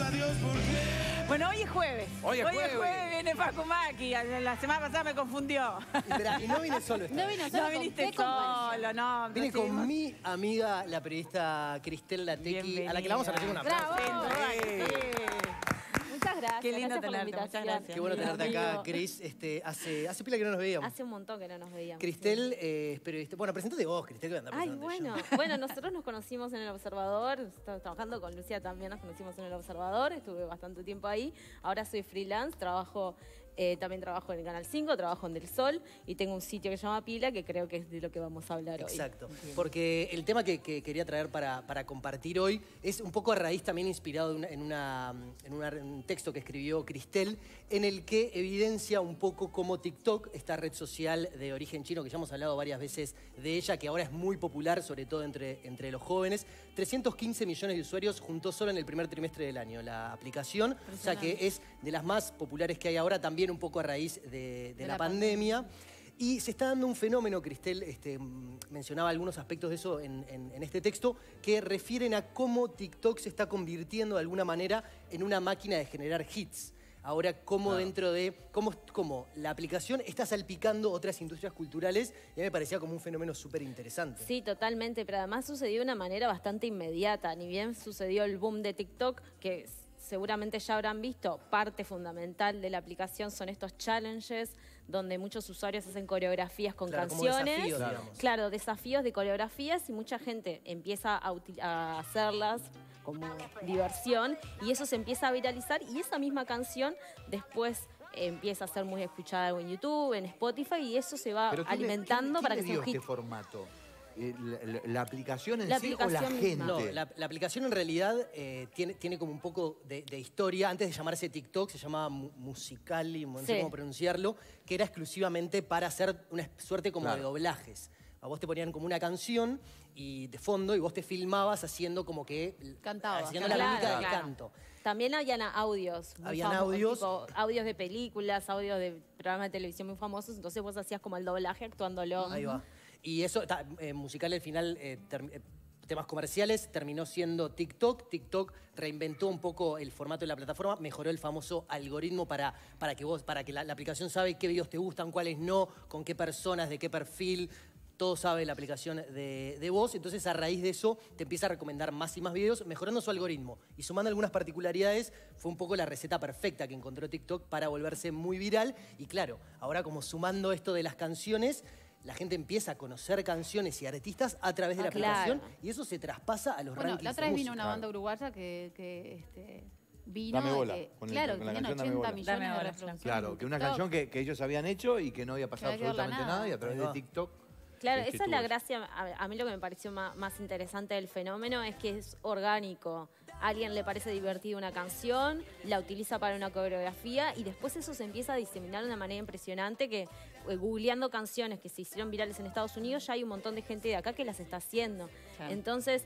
Dios porque... Bueno, hoy es jueves. Hoy es jueves, viene Facu Maki. La semana pasada me confundió. Y no vine solo esta vez. No viniste solo, no. Vine con mi amiga, la periodista Cristel Latequi, a la que la vamos a recibir un aplauso. ¡Bravo! Muchas gracias. Qué lindo Gracias por la tenerte, muchas invitación. gracias. Qué bueno tenerte acá, Amigo. Cris. Hace pila que no nos veíamos. Hace un montón que no nos veíamos. Cristel es periodista. Bueno, presentate vos, Cristel, que anda Ay, presentando bueno. Nosotros nos conocimos en El Observador. Estaba trabajando con Lucía también, nos conocimos en El Observador. Estuve bastante tiempo ahí. Ahora soy freelance, también trabajo en el Canal 5, trabajo en Del Sol y tengo un sitio que se llama Pila, que creo que es de lo que vamos a hablar hoy. Exacto, porque el tema que quería traer para compartir hoy es un poco a raíz también inspirado en un texto que escribió Cristel, en el que evidencia un poco cómo TikTok, esta red social de origen chino, que ya hemos hablado varias veces de ella, que ahora es muy popular, sobre todo entre los jóvenes, 315 millones de usuarios juntó solo en el primer trimestre del año la aplicación, o sea que es de las más populares que hay ahora, también un poco a raíz de la pandemia. Y se está dando un fenómeno, Cristel mencionaba algunos aspectos de eso en este texto, que refieren a cómo TikTok se está convirtiendo de alguna manera en una máquina de generar hits. Ahora, cómo dentro de... Cómo la aplicación está salpicando otras industrias culturales, y a mí me parecía como un fenómeno súper interesante. Sí, totalmente, pero además sucedió de una manera bastante inmediata. Ni bien sucedió el boom de TikTok, que seguramente ya habrán visto, parte fundamental de la aplicación son estos challenges, donde muchos usuarios hacen coreografías con canciones. Como desafíos, digamos. Claro, desafíos de coreografías y mucha gente empieza a hacerlas como diversión y eso se empieza a viralizar y esa misma canción después empieza a ser muy escuchada en YouTube, en Spotify y eso se va alimentando para que sea un hit. ¿Este formato? ¿La aplicación en La sí o la aplicación gente? misma. No, la aplicación en realidad tiene como un poco de historia. Antes de llamarse TikTok se llamaba Musical.ly, no sé cómo pronunciarlo, que era exclusivamente para hacer una suerte como de doblajes. A vos te ponían como una canción y de fondo y vos te filmabas haciendo como que... Cantabas. Haciendo la mímica del canto. También habían audios. Habían audios. Tipo, audios de películas, audios de programas de televisión muy famosos. Entonces vos hacías como el doblaje actuándolo. Ahí va. Y eso, Musical al final, temas comerciales, terminó siendo TikTok. TikTok reinventó un poco el formato de la plataforma, mejoró el famoso algoritmo para que la aplicación sabe qué videos te gustan, cuáles no, con qué personas, de qué perfil. Todo sabe la aplicación de vos, entonces a raíz de eso te empieza a recomendar más y más videos, mejorando su algoritmo. Y sumando algunas particularidades, fue un poco la receta perfecta que encontró TikTok para volverse muy viral. Y claro, ahora como sumando esto de las canciones, la gente empieza a conocer canciones y artistas a través de la aplicación y eso se traspasa a los rankings. La otra vez de vino música. una banda uruguaya que vino. Dame bola, Con la canción tenían Dame 80 bola. millones Dame de bola, reproducciones. Claro, en que una TikTok. canción que ellos habían hecho y que no había pasado Que no había absolutamente nada. nada y a través de TikTok... Claro, esa es la gracia. A mí lo que me pareció más interesante del fenómeno es que es orgánico. A alguien le parece divertida una canción, la utiliza para una coreografía y después eso se empieza a diseminar de una manera impresionante que googleando canciones que se hicieron virales en Estados Unidos ya hay un montón de gente de acá que las está haciendo. Claro. Entonces,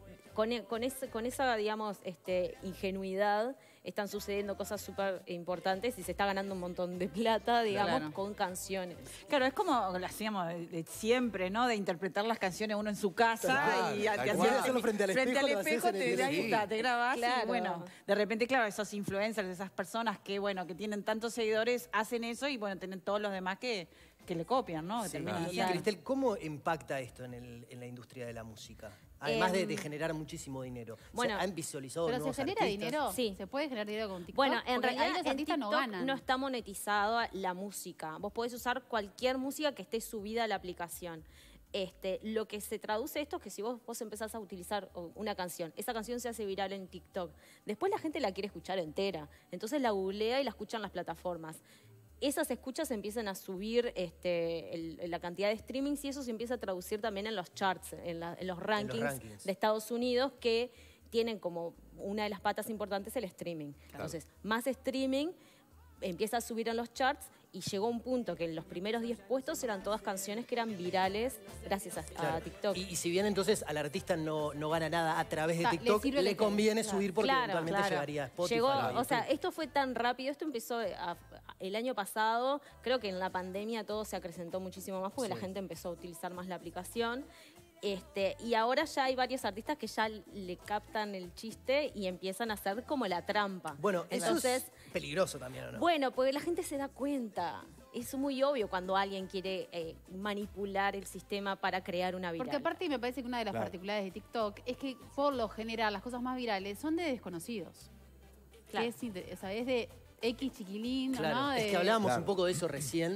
con esa, digamos, ingenuidad están sucediendo cosas súper importantes y se está ganando un montón de plata, digamos, con canciones. Claro, es como lo hacíamos de siempre, ¿no? De interpretar las canciones uno en su casa Claro, y tal te cual. hacías Hacerlo frente al espejo, lo haces en el ahí teléfono. está, te grabás Claro. y bueno, de repente, claro, esos influencers, esas personas que, bueno, que tienen tantos seguidores, hacen eso y, bueno, tienen todos los demás que le copian, ¿no? Que Sí. terminan Y haciendo- Cristel, ¿cómo impacta esto en la industria de la música? Además de generar muchísimo dinero. Bueno, ¿han visualizado Pero nuevos se genera artistas? dinero. Sí. Se puede generar dinero con TikTok. Bueno, en Porque realidad ahí los en artistas TikTok no ganan. no está monetizado la música. Vos podés usar cualquier música que esté subida a la aplicación. Lo que se traduce esto es que si vos empezás a utilizar una canción, esa canción se hace viral en TikTok. Después la gente la quiere escuchar entera. Entonces la googlea y la escucha en las plataformas. Esas escuchas empiezan a subir la cantidad de streamings y eso se empieza a traducir también en los charts, en los rankings de Estados Unidos que tienen como una de las patas importantes el streaming. Entonces, más streaming empieza a subir en los charts y llegó un punto que en los primeros 10 puestos eran todas canciones que eran virales gracias a TikTok. Y si bien entonces al artista no gana nada a través de Le TikTok, sirve le que- conviene subir porque Claro, eventualmente claro. llegaría a Spotify. Llegó, a o sea, YouTube. esto fue tan rápido, esto empezó el año pasado, creo que en la pandemia todo se acrecentó muchísimo más porque la gente empezó a utilizar más la aplicación. Y ahora ya hay varios artistas que ya le captan el chiste y empiezan a hacer como la trampa. Bueno, eso entonces, es peligroso también, ¿o no? bueno, porque la gente se da cuenta. Es muy obvio cuando alguien quiere manipular el sistema para crear una viral. Porque aparte me parece que una de las Claro. particularidades de TikTok es que por lo general las cosas más virales son de desconocidos. Claro. O sea, es de X chiquilín, Claro, ¿no? es De- que hablábamos Claro. un poco de eso recién,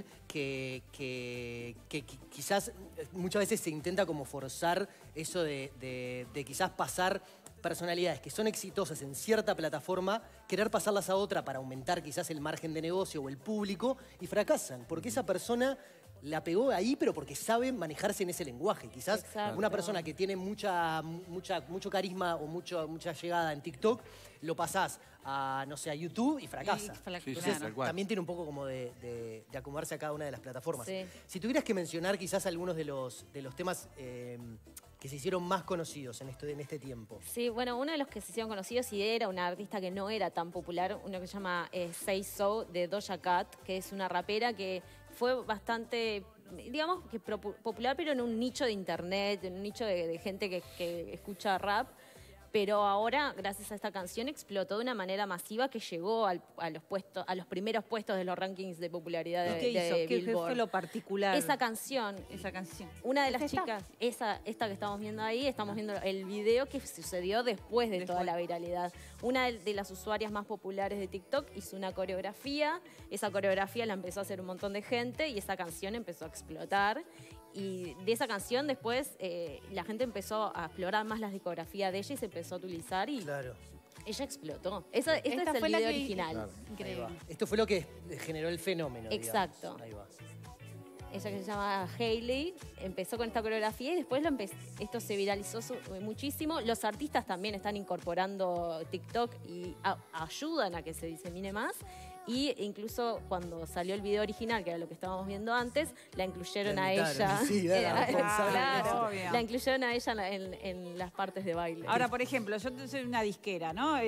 que quizás muchas veces se intenta como forzar eso de quizás pasar personalidades que son exitosas en cierta plataforma, querer pasarlas a otra para aumentar quizás el margen de negocio o el público y fracasan, porque esa persona la pegó ahí, pero porque sabe manejarse en ese lenguaje. Quizás Exacto. una persona que tiene mucho carisma o mucha llegada en TikTok, lo pasás a, no sé, a YouTube y fracasa. Sí, Sí, Entonces, tal cual. también tiene un poco como de acomodarse a cada una de las plataformas. Sí. Si tuvieras que mencionar quizás algunos de los temas que se hicieron más conocidos en este tiempo. Sí, bueno, uno de los que se hicieron conocidos y era una artista que no era tan popular, uno que se llama Say So, de Doja Cat, que es una rapera que fue bastante, digamos, que popular, pero en un nicho de internet, en un nicho de gente que escucha rap. Pero ahora, gracias a esta canción, explotó de una manera masiva que llegó a los primeros puestos de los rankings de popularidad de, ¿Qué hizo? de ¿Qué Billboard. fue lo particular? Esa canción, Esa canción. una de las ¿Es esta? chicas, esta que estamos viendo ahí, estamos viendo el video que sucedió después de toda la viralidad. Una de las usuarias más populares de TikTok hizo una coreografía, esa coreografía la empezó a hacer un montón de gente y esa canción empezó a explotar. Y de esa canción después la gente empezó a explorar más la discografía de ella y se empezó a utilizar y Claro. ella explotó. Este Esta es el fue la video que- original. Claro. Ahí Increíble. va. Esto fue lo que generó el fenómeno. Exacto. Digamos. Ahí va. Ella que se llama Hailey, empezó con esta coreografía y después esto se viralizó muchísimo. Los artistas también están incorporando TikTok y ayudan a que se disemine más. Y incluso cuando salió el video original, que era lo que estábamos viendo antes, la incluyeron La a imitaron, ella. sí, era la responsable de claro, eso. Obvio. la incluyeron a ella en las partes de baile. Ahora, por ejemplo, yo soy una disquera, ¿no?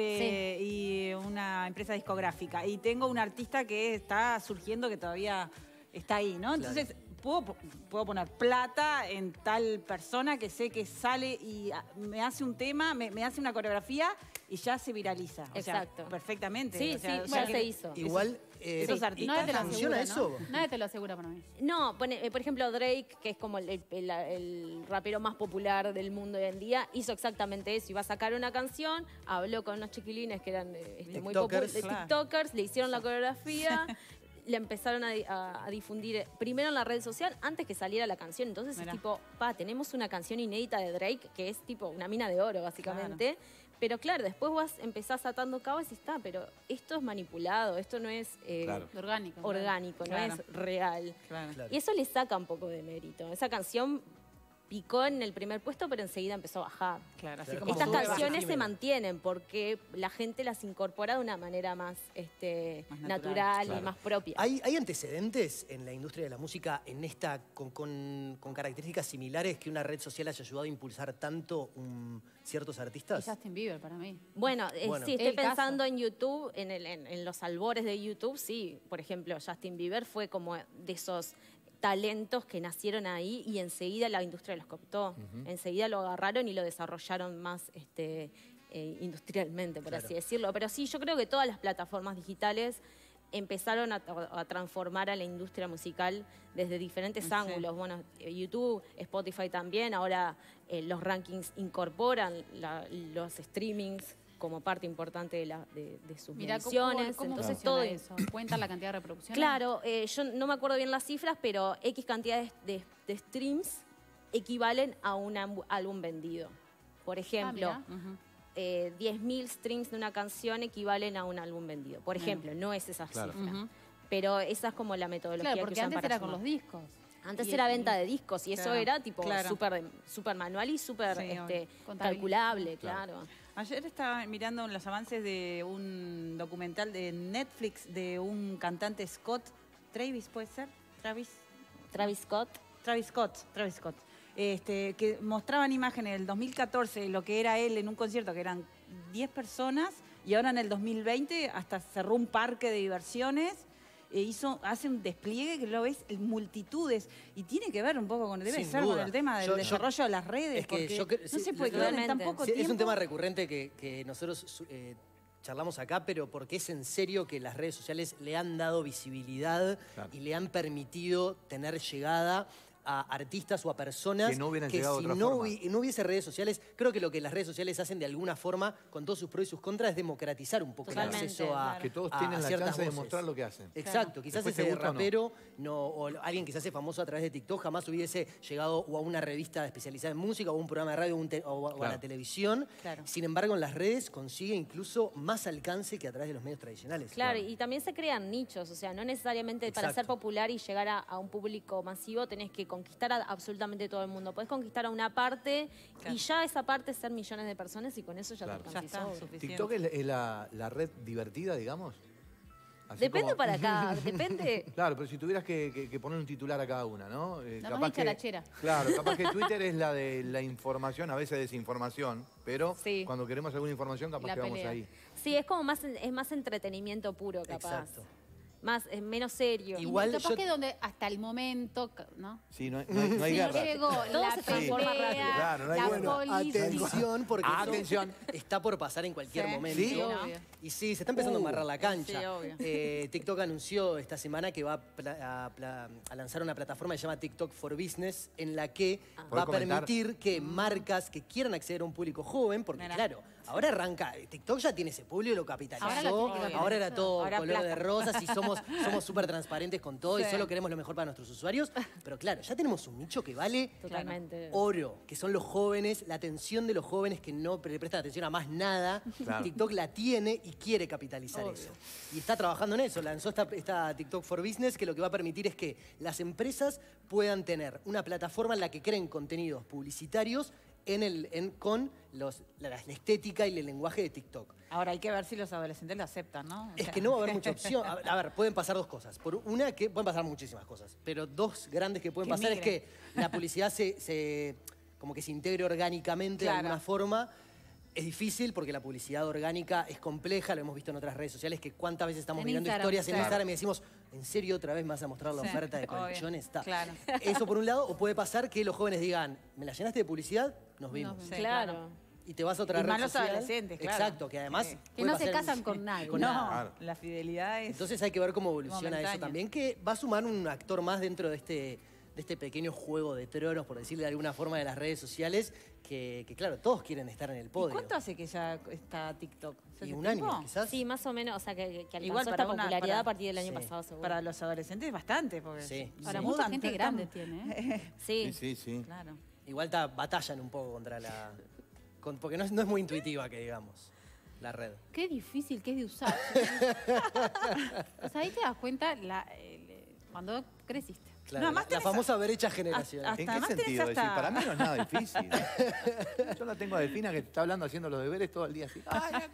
Y una empresa discográfica. Y tengo un artista que está surgiendo, que todavía está ahí, ¿no? Entonces, puedo poner plata en tal persona que sé que sale y me hace un tema, me hace una coreografía y ya se viraliza. O sea, Exacto. perfectamente. Sí, O sea, sí, o sea ya que- se hizo. Igual, Esos artistas Nadie te lo ¿funciona asegura, eso? ¿no? Nadie te lo asegura para mí. No, por ejemplo, Drake, que es como el rapero más popular del mundo hoy en día, hizo exactamente eso. Iba a sacar una canción, habló con unos chiquilines que eran muy TikTokers. populares, TikTokers, le hicieron la coreografía, le empezaron a difundir primero en la red social antes que saliera la canción. Entonces Mirá. es tipo, tenemos una canción inédita de Drake que es tipo una mina de oro, básicamente. Pero claro, después vos empezás atando cabos y está, pero esto es manipulado, esto no es Claro. Orgánico. orgánico, Claro. no es real. Claro. Claro. Y eso le saca un poco de mérito. Esa canción picó en el primer puesto, pero enseguida empezó a bajar. Claro, así Claro. como Estas sube, canciones baja. se mantienen porque la gente las incorpora de una manera más, Más natural, natural claro. y más propia. ¿Hay antecedentes en la industria de la música en esta con características similares que una red social haya ayudado a impulsar tanto ciertos Y artistas? Justin Bieber para mí. Bueno, Bueno. sí, estoy El caso. pensando en YouTube, en los albores de YouTube, sí. Por ejemplo, Justin Bieber fue como de esos talentos que nacieron ahí y enseguida la industria los cooptó. Enseguida lo agarraron y lo desarrollaron más industrialmente, por Claro. así decirlo. Pero sí, yo creo que todas las plataformas digitales empezaron a transformar a la industria musical desde diferentes Sí. ángulos. Bueno, YouTube, Spotify también, ahora los rankings incorporan los streamings como parte importante de sus Mira, mediciones. ¿cómo Entonces funciona todo eso? ¿Cuentan la cantidad de reproducciones? Claro, yo no me acuerdo bien las cifras, pero X cantidades de streams equivalen a un álbum vendido. Por ejemplo, mira. 10.000 streams de una canción equivalen a un álbum vendido. Por ejemplo, no es esa Claro. cifra. Ujú. Pero esa es como la metodología Claro, que porque usan antes para era con sumar. los discos. Antes Y era el- venta de discos y eso Claro, era tipo claro. súper manual y súper Sí, obvio. Contabilizado. calculable, claro. Ayer estaba mirando los avances de un documental de Netflix de un cantante Scott Travis, ¿puede ser? Travis Scott. Que mostraban imágenes del 2014, lo que era él en un concierto, que eran 10 personas, y ahora en el 2020 hasta cerró un parque de diversiones hace un despliegue que lo ves en multitudes y tiene que ver un poco con, debe ser con el tema del desarrollo de las redes, porque no se puede quedar en tan poco tiempo. Es un tema recurrente que nosotros charlamos acá, pero porque es en serio que las redes sociales le han dado visibilidad y le han permitido tener llegada a artistas o a personas que no hubieran que llegado si de otra no, forma. no hubiese redes sociales, creo que lo que las redes sociales hacen de alguna forma, con todos sus pros y sus contras, es democratizar un poco el acceso a Que todos a tienen la ciertas chance de voces. mostrar lo que hacen. Exacto, quizás Después te ese gusta o no. rapero o alguien que se hace famoso a través de TikTok jamás hubiese llegado o a una revista especializada en música o a un programa de radio o a la televisión. Claro. Sin embargo, en las redes consigue incluso más alcance que a través de los medios tradicionales. Claro, y también se crean nichos, o sea, no necesariamente para ser popular y llegar a un público masivo tenés que conquistar a absolutamente todo el mundo. Podés conquistar a una parte y ya esa parte ser millones de personas y con eso ya te alcanzás. Ya está, suficiente. ¿TikTok es la red divertida, digamos? Así Depende como- para acá, depende. Claro, pero si tuvieras que poner un titular a cada una, ¿no? La más dicharachera. Claro, capaz que Twitter es la de la información, a veces desinformación, pero Sí. cuando queremos alguna información, capaz La que vamos pelea. ahí. Sí, es como más entretenimiento puro, capaz. Exacto. Menos serio. Igual Capaz yo- que donde hasta el momento, ¿no? Sí, no hay Sí, guerra. llegó Todo la se transforma pelea, rápido. Claro, no hay la bueno, política. Atención, porque eso Atención. está por pasar en cualquier Sí, momento. ¿Sí? obvio. Y sí, se está empezando a amarrar la cancha. sí, obvio. TikTok anunció esta semana que va a lanzar una plataforma que se llama TikTok for Business, en la que va a ¿Podés comentar? permitir que marcas que quieran acceder a un público joven, porque Mirá. claro, ahora arranca, TikTok ya tiene ese público, lo capitalizó, Ahora lo tiene que ahora capitalizar. era todo Ahora color de plata. rosas y somos súper transparentes con todo y Sí. solo queremos lo mejor para nuestros usuarios, pero claro, ya tenemos un nicho que vale Totalmente. oro, que son los jóvenes, la atención de los jóvenes que no le prestan atención a más nada. Claro. TikTok la tiene y quiere capitalizar eso. Y está trabajando en eso. Lanzó esta TikTok for Business, que lo que va a permitir es que las empresas puedan tener una plataforma en la que creen contenidos publicitarios con la estética y el lenguaje de TikTok. Ahora hay que ver si los adolescentes lo aceptan, ¿no? O Es sea, que no va a haber mucha opción. A ver, pueden pasar dos cosas. Por una, que pueden pasar muchísimas cosas, pero dos grandes que pueden Que pasar es migren. que la publicidad como que se integre orgánicamente de Claro. alguna forma. Es difícil porque la publicidad orgánica es compleja, lo hemos visto en otras redes sociales, que cuántas veces estamos En mirando Instagram, historias en claro. Instagram y decimos, ¿en serio otra vez me vas a mostrar la Sí, oferta de obvio, colchones? Está. claro. Eso por un lado, o puede pasar que los jóvenes digan, ¿me la llenaste de publicidad? Nos vimos. Sí, Claro. Y te vas a otra Y red más los social. adolescentes, claro. Exacto, que además... Sí. Que puede no se pasar casan con nadie. con No, nada. Claro. la fidelidad es... Entonces hay que ver cómo evoluciona eso momentánea. también, que va a sumar un actor más dentro de este pequeño juego de tronos, por decirle de alguna forma, de las redes sociales, que claro, todos quieren estar en el ¿Y podio. cuánto hace que ya está TikTok? Y ¿Hace un tiempo? año, quizás. Sí, más o menos, o sea, que alcanzó Igual esta para una- popularidad para- a partir del año sí. pasado, seguro. Para los adolescentes bastante, porque... Sí. Para se mucha mudan gente tan- grande tiene, ¿eh? Sí. Sí. Claro. Igual batallan un poco contra porque no es muy intuitiva, que digamos, la red. Qué difícil que es de usar. O sea, ahí te das cuenta cuando creciste. Claro, además la tenés famosa brecha generacional. hasta ¿En qué además tenés sentido? hasta- Decir, para mí no es nada difícil. Yo la tengo a Delfina que está hablando haciendo los deberes todo el día así. Ay,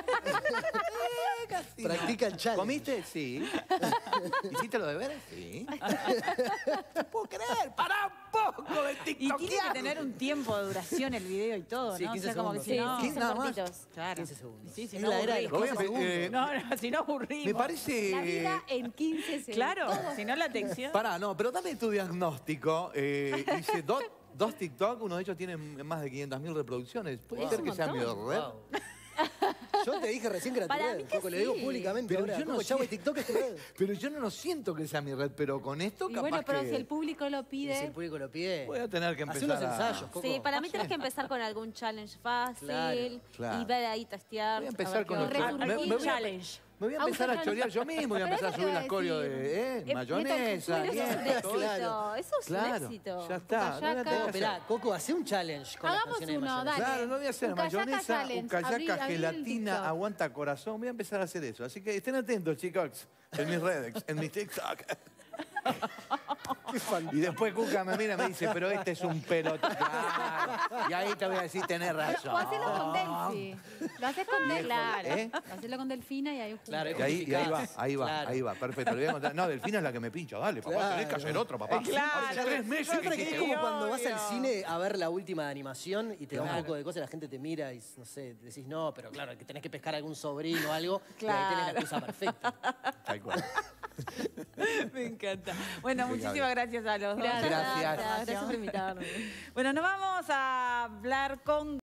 casi no. Practica el challenge. ¿Comiste? Sí. ¿Hiciste los deberes? Sí. No puedo creer, para un poco de Y TikTok. tiene que tener un tiempo de duración el video y todo, Sí, ¿no? 15 o sea, como que segundos. si Sí, no... sí, son nada más. cortitos. Claro. 15 segundos. Sí, si Es no la era de los aburrimos. 15 segundos. No, si no aburrimos. Me parece... La vida en 15 segundos. Claro, si no la atención... Pará, no, pero dame tu diagnóstico. Hice dos TikTok, uno de ellos tiene más de 500.000 reproducciones. ¿Puede Es ser un que sea mi montón. red? Wow. Yo te dije recién que era tu Para red, mí que Coco, lo digo sí. públicamente Pero ahora. yo no Coco, chavo, sé. TikTok es tu red. Pero yo no lo siento que sea mi red, pero con esto Y capaz bueno, pero que si el público lo Y si pide, el público lo pide, voy a tener que hace empezar unos a... ensayos, Coco. Sí, para mí tenés que empezar con algún challenge fácil Claro. y ver ahí testear. Voy a ver empezar qué con onda. resurgir. me voy a- challenge. Me voy a empezar a chorear yo mismo, voy a Pero empezar a eso te subir iba a las coreos decir. de mayonesa, Pero eso es un bien, éxito, claro. eso es un Claro, éxito. ya está. Cucayaca. no voy a tener No, que esperá, hacer. Coco, hace un challenge con las Hagamos canciones de uno, mayonesa. dale. Claro, no voy a hacer Ucayaca mayonesa, challenge. ucayaca, Abrí el gelatina, TikTok. aguanta corazón. Voy a empezar a hacer eso. Así que estén atentos, chicos, en mis redes, en mis TikTok. Y después Cuca me mira y me dice, pero este es un pelotón. Y ahí te voy a decir, tenés razón. O hacelo con Delphi. Lo haces con Delphi. Claro. ¿Eh? Hacelo con Delfina y ahí juntos. Claro, Y ahí va, Claro. ahí va, perfecto. Le voy a contar. No, Delfina es la que me pincha, dale, papá, Claro. tenés que hacer otro, papá. Claro. Hace 3 meses Siempre que que es hiciste como cuando vas al obvio. cine a ver la última de animación y te da un Claro. poco de cosas, la gente te mira y, no sé, decís no, pero claro, que tenés que pescar a algún sobrino o algo, y ahí Claro. tenés la excusa perfecta. Tal cual. Me encanta. Bueno, Impecable. muchísimas gracias a los dos. Gracias. Gracias por invitarme. Bueno, nos vamos a hablar con